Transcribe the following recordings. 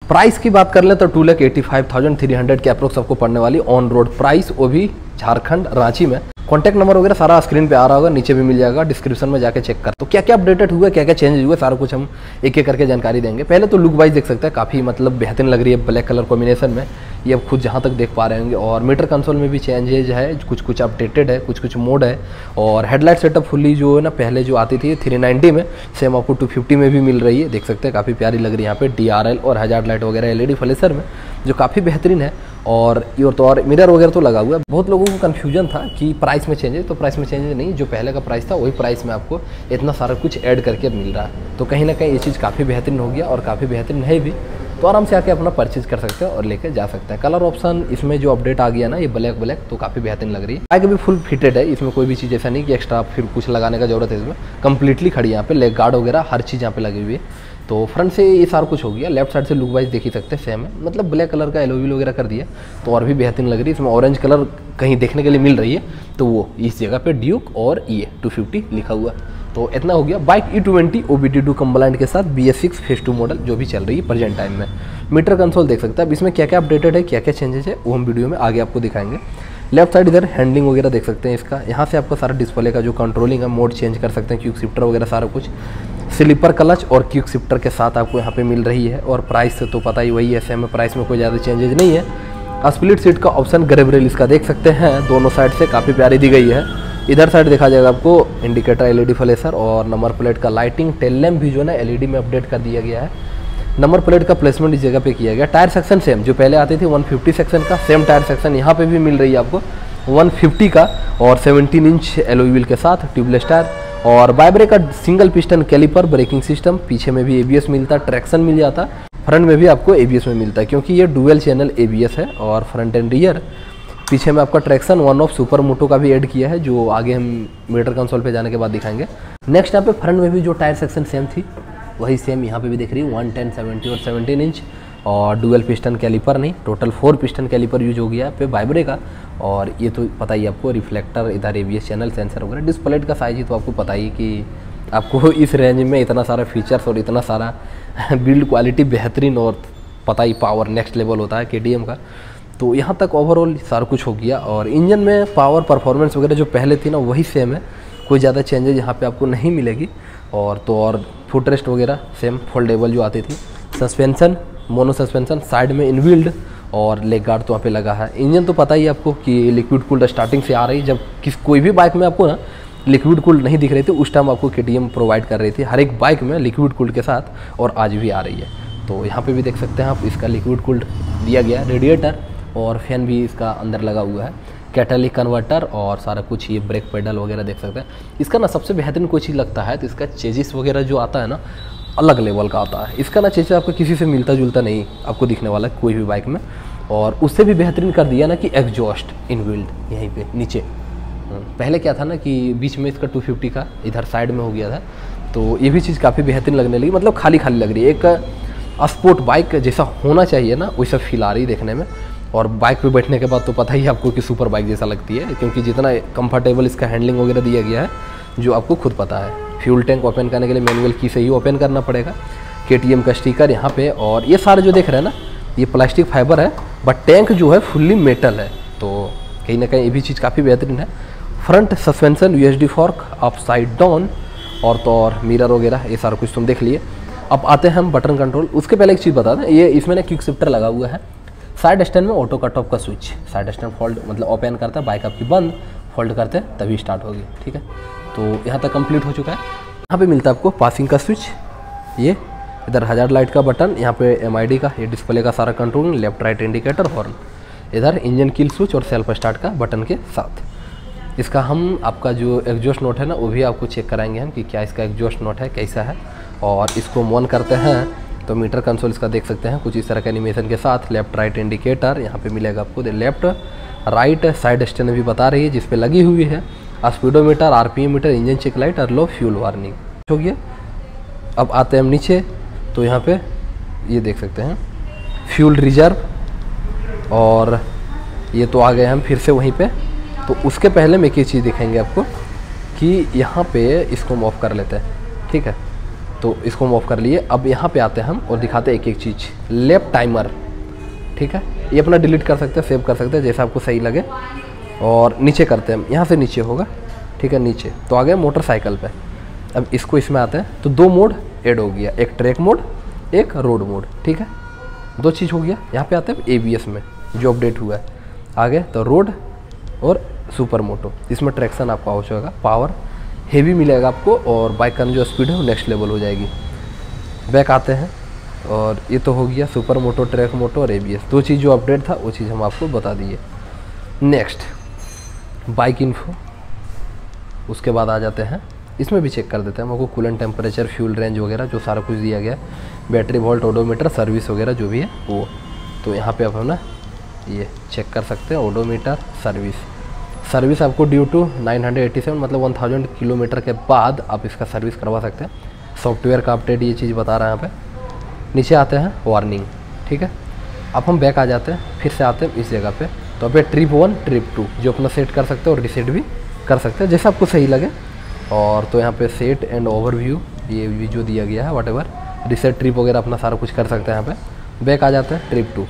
Price की बात कर लें तो 2,85,300 के अप्रोक्स आपको पड़ने वाली ऑन रोड प्राइस, वो भी झारखंड रांची में। कॉन्टैक्ट नंबर वगैरह सारा स्क्रीन पे आ रहा होगा, नीचे भी मिल जाएगा, डिस्क्रिप्शन में जाके चेक कर। तो क्या क्या अपडेटेड हुआ, क्या क्या चेंज हुआ, सारा कुछ हम एक एक करके जानकारी देंगे। पहले तो लुक वाइज देख सकते हैं, काफ़ी मतलब बेहतरीन लग रही है ब्लैक कलर कॉम्बिनेशन में, ये अब खुद जहाँ तक देख पा रहे होंगे। और मीटर कंसोल में भी चेंजेज है, कुछ कुछ अपडेटेड है, कुछ कुछ मोड है। और हेडलाइट सेटअप फुल्ली जो है ना, पहले जो आती थी 390 में, सेम आपको 250 में भी मिल रही है। देख सकते हैं काफ़ी प्यारी लग रही है यहाँ पे DRL और हजार्ड लाइट वगैरह LED फ्लैशर में, जो काफ़ी बेहतरीन है। और मिरर वगैरह तो लगा हुआ है। बहुत लोगों को कन्फ्यूजन था कि प्राइस में चेंजेस, तो प्राइस में चेंजेस नहीं, जो पहले का प्राइस था वही प्राइस में आपको इतना सारा कुछ ऐड करके मिल रहा है। तो कहीं ना कहीं ये चीज़ काफ़ी बेहतरीन हो गया और काफ़ी बेहतरीन है भी। तो आराम से आके अपना परचेज कर सकते हैं और लेके जा सकते हैं। कलर ऑप्शन इसमें जो अपडेट आ गया ना, ये ब्लैक तो काफ़ी बेहतरीन लग रही है। बाइक भी फुल फिटेड है, इसमें कोई भी चीज़ ऐसा नहीं कि एक्स्ट्रा फिर कुछ लगाने का जरूरत है। इसमें कंप्लीटली खड़ी यहाँ पे लेग गार्ड वगैरह हर चीज़ यहाँ पे लगी हुई है। तो फ्रंट से ये सारा कुछ हो गया। लेफ्ट साइड से लुक वाइज देख ही सकते हैं, सेम है, मतलब ब्लैक कलर का एलोविल वगैरह कर दिया तो और भी बेहतरीन लग रही है। इसमें ऑरेंज कलर कहीं देखने के लिए मिल रही है, तो वो इस जगह पे ड्यूक और ये 250 लिखा हुआ। तो इतना हो गया। बाइक E20 OBD2 कंप्लाइंट के साथ BS6 फेज 2 मॉडल जो भी चल रही है प्रेजेंट टाइम में। मीटर कंसोल देख सकते हैं। अब इसमें क्या क्या अपडेटेड है, क्या क्या चेंजेस है, वो हम वीडियो में आगे आपको दिखाएंगे। लेफ्ट साइड इधर हैंडलिंग वगैरह देख सकते हैं इसका, यहाँ से आपको सारा डिस्प्ले का जो कंट्रोलिंग है, मोड चेंज कर सकते हैं, क्विक शिफ्टर वगैरह सारा कुछ। स्लीपर क्लच और क्विक शिफ्टर के साथ आपको यहाँ पे मिल रही है। और प्राइस से तो पता ही वही है, सेम प्राइस में कोई ज़्यादा चेंजेस नहीं है। स्प्लिट सीट का ऑप्शन, ग्रैब रेल इसका देख सकते हैं, दोनों साइड से काफ़ी प्यारी दी गई है। इधर साइड देखा जाएगा आपको इंडिकेटर LED फ्लैशर और नंबर प्लेट का लाइटिंग। टेल लैम्प भी जो है ना LED में अपडेट कर दिया गया है। नंबर प्लेट का प्लेसमेंट इस जगह पे किया गया। टायर सेक्शन सेम, जो पहले आती थी 150 सेक्शन का, सेम टायर सेक्शन यहाँ पे भी मिल रही है आपको 150 का और 17 इंच एलॉय व्हील के साथ ट्यूबलेस टायर। और बाइब्रेक का single piston caliper braking system, पीछे में भी ABS मिलता, ट्रैक्शन मिल जाता, फ्रंट में भी आपको ABS में मिलता है क्योंकि ये डुअल चैनल ABS है। और फ्रंट एंड रियर, पीछे में आपका traction one off super moto का भी ऐड किया है, जो आगे हम मीटर कंसोल पे जाने के बाद दिखाएंगे। नेक्स्ट यहाँ पे फ्रंट में भी जो टायर सेक्शन सेम थी वही सेम यहाँ पे भी दिख रही है, 110, 70 और 17 इंच। और डुअल पिस्टन कैलिपर नहीं, टोटल 4 पिस्टन कैलिपर यूज हो गया है पे बाइब्रे का। और ये तो पता ही आपको, रिफ्लेक्टर, इधर ABS चैनल सेंसर वगैरह। डिस्प्ले का साइज ही तो आपको पता ही कि आपको इस रेंज में इतना सारा फीचर्स और इतना सारा बिल्ड क्वालिटी बेहतरीन और पता ही पावर नेक्स्ट लेवल होता है KTM का। तो यहाँ तक ओवरऑल सारा कुछ हो गया। और इंजन में पावर परफॉर्मेंस वगैरह जो पहले थी ना वही सेम है, कोई ज़्यादा चेंजेज यहाँ पे आपको नहीं मिलेगी। और तो और फुट रेस्ट वगैरह सेम फोल्डेबल जो आती थी। सस्पेंशन मोनो सस्पेंशन, साइड में इनव्हील्ड और लेग गार्ड तो वहाँ पे लगा है। इंजन तो पता ही आपको कि लिक्विड कूल्ड स्टार्टिंग से आ रही, जब कोई भी बाइक में आपको ना लिक्विड कूल्ड नहीं दिख रही थी उस टाइम आपको KTM प्रोवाइड कर रही थी हर एक बाइक में लिक्विड कूल्ड के साथ, और आज भी आ रही है। तो यहाँ पे भी देख सकते हैं आप, इसका लिक्विड कूल्ड दिया गया, रेडिएटर और फैन भी इसका अंदर लगा हुआ है, कैटालिक कन्वर्टर और सारा कुछ। ये ब्रेक पेडल वगैरह देख सकते हैं। इसका ना सबसे बेहतरीन कोई चीज़ लगता है तो इसका चेजिस वगैरह जो आता है ना, अलग लेवल का आता है। इसका ना चेजिस आपको किसी से मिलता जुलता नहीं आपको दिखने वाला है कोई भी बाइक में। और उससे भी बेहतरीन कर दिया ना कि एग्जॉस्ट इनबिल्ड यहीं पे नीचे। पहले क्या था ना कि बीच में इसका 250 का इधर साइड में हो गया था, तो ये भी चीज़ काफ़ी बेहतरीन लगने लगी, मतलब खाली खाली लग रही है। एक स्पोर्ट बाइक जैसा होना चाहिए ना वैसा फील आ रही देखने में। और बाइक पे बैठने के बाद तो पता ही आपको कि सुपर बाइक जैसा लगती है, क्योंकि जितना कंफर्टेबल इसका हैंडलिंग वगैरह दिया गया है जो आपको खुद पता है। फ्यूल टैंक ओपन करने के लिए मैनुअल की से ही ओपन करना पड़ेगा। KTM का स्टिकर यहाँ पे। और ये सारे जो देख रहे हैं ना, ये प्लास्टिक फाइबर है, बट टैंक जो है फुल्ली मेटल है, तो कहीं ना कहीं ये भी चीज़ काफ़ी बेहतरीन है। Front suspension USD fork, upside down और तो और मिरर वगैरह ये सारा कुछ तुम देख लिए। अब आते हैं हम बटन कंट्रोल। उसके पहले एक चीज़ बता दें, ये इसमें ना क्विक शिफ्टर लगा हुआ है। साइड स्टैंड में ऑटो कट ऑफ का स्विच, साइड स्टैंड फोल्ड मतलब ओपन करता है, बाइक आपकी बंद, फोल्ड करते तभी स्टार्ट होगी, ठीक है। तो यहाँ तक कंप्लीट हो चुका है। यहाँ पे मिलता है आपको पासिंग का स्विच, ये इधर हजार्ड लाइट का बटन, यहाँ पे MID का, ये डिस्प्ले का सारा control, left right indicator, horn, इधर इंजन किल स्विच और सेल्फ स्टार्ट का बटन के साथ। इसका हम आपका जो एग्जॉस्ट नोट है ना वो भी आपको चेक कराएंगे हम कि क्या इसका एग्जॉस्ट नोट है, कैसा है। और इसको ऑन करते हैं तो मीटर कंसोल इसका देख सकते हैं कुछ इस तरह के एनिमेशन के साथ। लेफ्ट राइट इंडिकेटर यहाँ पे मिलेगा आपको, लेफ्ट राइट साइड स्टैंड भी बता रही है जिस पे लगी हुई है। Speedometer, RPM meter, engine check light और लो फ्यूल वार्निंग हो गया। अब आते हैं हम नीचे, तो यहाँ पे ये देख सकते हैं फ्यूल रिजर्व, और ये तो आ गए हम फिर से वहीं पे। तो उसके पहले मैं एक चीज़ दिखाएंगे आपको कि यहाँ पे इसको हम ऑफ कर लेते हैं, ठीक है। तो इसको हम ऑफ कर लिए। अब यहाँ पे आते हैं हम और दिखाते हैं एक एक चीज़। लैप टाइमर, ठीक है, ये अपना डिलीट कर सकते हैं, सेव कर सकते हैं जैसा आपको सही लगे। और नीचे करते हैं, यहाँ से नीचे होगा, ठीक है, नीचे तो आ गए मोटरसाइकिल पे। अब इसको इसमें आते हैं तो 2 मोड ऐड हो गया, एक ट्रैक मोड, एक रोड मोड, ठीक है, 2 चीज़ हो गया। यहाँ पे आते हैं ABS में जो अपडेट हुआ है, आगे तो रोड और सुपर मोटो, इसमें ट्रैक्शन आपका हो जाएगा, पावर हेवी मिलेगा आपको और बाइक का जो स्पीड है वो नेक्स्ट लेवल हो जाएगी। बैक आते हैं और ये तो हो गया सुपर मोटो, ट्रैक मोटो और ABS, 2 चीज़ जो अपडेट था वो चीज़ हम आपको बता दिए। नेक्स्ट बाइक इन्फो, उसके बाद आ जाते हैं, इसमें भी चेक कर देते हैं हमको कूलेंट टेम्परेचर, फ्यूल रेंज वगैरह जो सारा कुछ दिया गया है, बैटरी वोल्ट, ओडोमीटर, सर्विस वगैरह जो भी है वो। तो यहाँ पे आप हम ना ये चेक कर सकते हैं ओडोमीटर, सर्विस आपको ड्यू टू 987 मतलब 1000 किलोमीटर के बाद आप इसका सर्विस करवा सकते हैं। सॉफ्टवेयर का अपडेट ये चीज़ बता रहा है यहाँ पे। नीचे आते हैं वार्निंग, ठीक है। अब हम बैक आ जाते हैं, फिर से आते हैं इस जगह पे, तो अब ट्रिप 1 ट्रिप 2 जो अपना सेट कर सकते हैं और रिसेट भी कर सकते हैं जैसा आपको सही लगे। और तो यहाँ पे सेट एंड ओवरव्यू ये भी जो दिया गया है, व्हाटएवर रिसेट ट्रिप वगैरह अपना सारा कुछ कर सकते हैं। यहाँ पे बैक आ जाते हैं ट्रिप 2।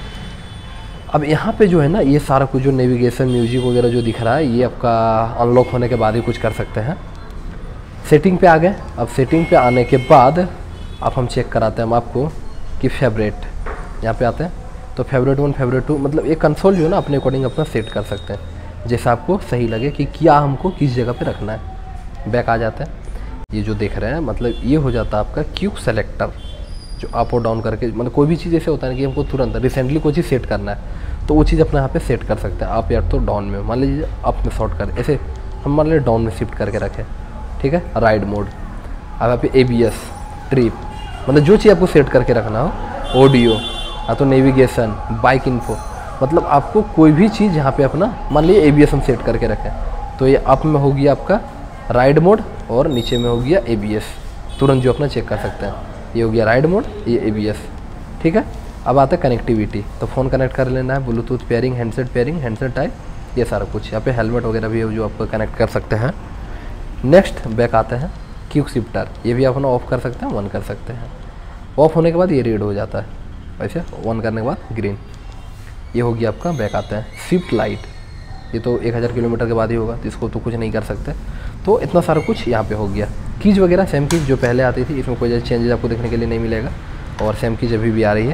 अब यहाँ पे जो है ना ये सारा कुछ जो नेविगेशन, म्यूजिक वगैरह जो दिख रहा है ये आपका अनलॉक होने के बाद ही कुछ कर सकते हैं। सेटिंग पे आ गए। अब सेटिंग पे आने के बाद अब हम चेक कराते हैं हम आपको कि फेवरेट, यहाँ पे आते हैं तो फेवरेट 1 फेवरेट 2 मतलब एक कंसोल जो है ना अपने अकॉर्डिंग अपना सेट कर सकते हैं जैसा आपको सही लगे कि क्या हमको किस जगह पे रखना है। बैक आ जाते हैं, ये जो देख रहे हैं मतलब ये हो जाता है आपका क्यूब सेलेक्टर, जो अप और डाउन करके मतलब कोई भी चीज़ ऐसे होता है कि हमको तुरंत रिसेंटली कोई चीज़ सेट करना है तो वो चीज़ अपने यहाँ पे सेट कर सकते हैं आप, या तो डाउन में मान लीजिए अप में शॉर्ट कर, ऐसे हम मान लीजिए डाउन में शिफ्ट करके रखें, ठीक है, राइड मोड। अब यहाँ पे ABS, ट्रिप मतलब जो चीज़ आपको सेट करके रखना हो, ऑडियो या तो नेविगेशन, बाइक इन्फो, मतलब आपको कोई भी चीज़ यहाँ पे अपना मान लीजिए ABS हम सेट करके रखें तो ये अप में हो गया आपका राइड मोड और नीचे में हो गया ABS, तुरंत जो अपना चेक कर सकते हैं। ये हो गया राइड मोड, ये ABS, ठीक है। अब आता है कनेक्टिविटी, तो फ़ोन कनेक्ट कर लेना है, ब्लूटूथ पेयरिंग, हैंडसेट टाइप, ये सारा कुछ। यहाँ पे हेलमेट वगैरह भी है जो आपको कनेक्ट कर सकते हैं। नेक्स्ट बैक आते हैं क्यूक शिफ्टर, ये भी अपना ऑफ कर सकते हैं, ऑन कर सकते हैं। ऑफ होने के बाद ये रेड हो जाता है, वैसे ऑन करने के बाद ग्रीन। ये हो गया आपका। बैक आते हैं शिफ्ट लाइट, ये तो 1000 किलोमीटर के बाद ही होगा तो इसको तो कुछ नहीं कर सकते। तो इतना सारा कुछ यहाँ पे हो गया। कीज वगैरह सेम कीज जो पहले आती थी, इसमें कोई ज़्यादा चेंजेस आपको देखने के लिए नहीं मिलेगा और सेम कीज अभी भी आ रही है।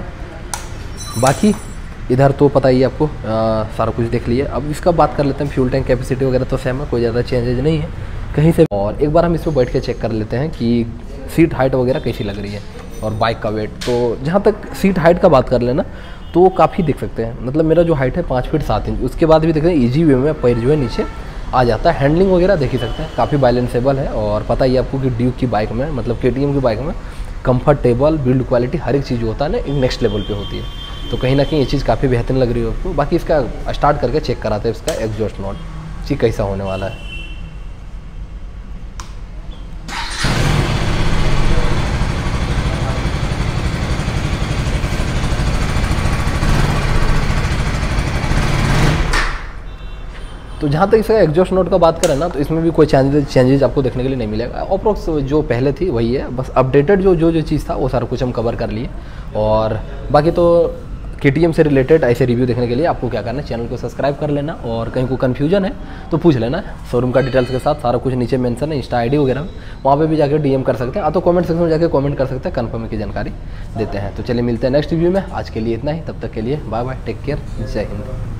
बाकी इधर तो पता ही है आपको, सारा कुछ देख लिया। अब इसका बात कर लेते हैं, फ्यूल टैंक कैपेसिटी वगैरह तो सेम है, कोई ज़्यादा चेंजेज नहीं है कहीं से। और एक बार हम इसमें बैठ के चेक कर लेते हैं कि सीट हाइट वगैरह कैसी लग रही है और बाइक का वेट। तो जहाँ तक सीट हाइट का बात कर लेना तो काफ़ी देख सकते हैं, मतलब मेरा जो हाइट है 5 फीट 7 इंच, उसके बाद भी देख रहे हैं ईजी वे में पैर जो है नीचे आ जाता है। हैंडलिंग वगैरह देख ही सकते हैं, काफ़ी बैलेंसेबल है। और पता ही आपको कि ड्यूक की बाइक में मतलब KTM की बाइक में कंफर्टेबल, बिल्ड क्वालिटी, हर एक चीज़ जो होता है ना एक नेक्स्ट लेवल पे होती है। तो कहीं ना कहीं ये चीज़ काफ़ी बेहतरीन लग रही है आपको। बाकी इसका स्टार्ट करके चेक कराते हैं इसका एग्जॉस्ट नॉट चीज़ कैसा होने वाला है। तो जहाँ तक इसका एग्जॉस्ट नोट का बात करें ना तो इसमें भी कोई चेंजेस आपको देखने के लिए नहीं मिलेगा। अप्रोक्स जो पहले थी वही है, बस अपडेटेड जो चीज़ था वो सारा कुछ हम कवर कर लिए। और बाकी तो KTM से रिलेटेड ऐसे रिव्यू देखने के लिए आपको क्या करना है, चैनल को सब्सक्राइब कर लेना। और कहीं को कन्फ्यूजन है तो पूछ लेना, शोरूम का डिटेल्स के साथ सारा कुछ नीचे मेंशन है, इंस्टा ID वगैरह वहाँ पे भी जाकर DM कर सकते हैं, तो कमेंट सेक्शन में जाकर कमेंट कर सकते हैं, कन्फर्म की जानकारी देते हैं। तो चलिए मिलते हैं नेक्स्ट रिव्यू में, आज के लिए इतना ही, तब तक के लिए बाय बाय, टेक केयर, जय हिंद।